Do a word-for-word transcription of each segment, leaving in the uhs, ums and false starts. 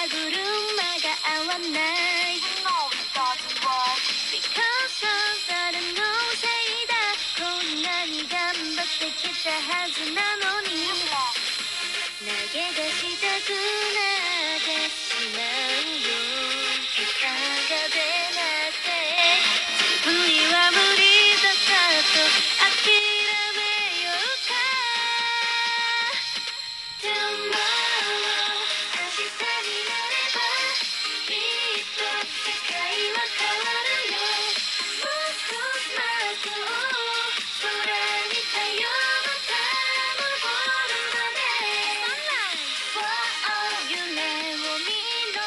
車が合わない No, it doesn't work Because of 誰のせいだこんなに頑張ってきたはずなのに投げ出したくなってしまうよ結果が出なくて自分には無理だったと諦めようか Tomorrow 明日になればきっと世界は変わるよもっとスマート空に太陽のた昇るまで Sunlight 夢を見ろ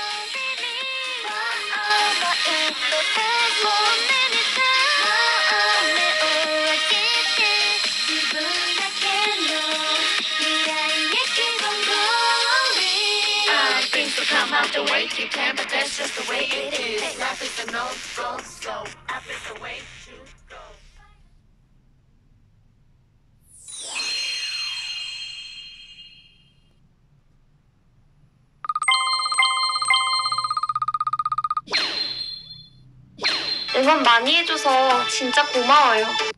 Baby マインドでもう目にた目を開けて自分だけの未来へkeep on going I things will come out the way you can, but that's just the way it is. Life is a no-go slow. Up is the way to go. 응원 많이 해줘서 진짜 고마워요.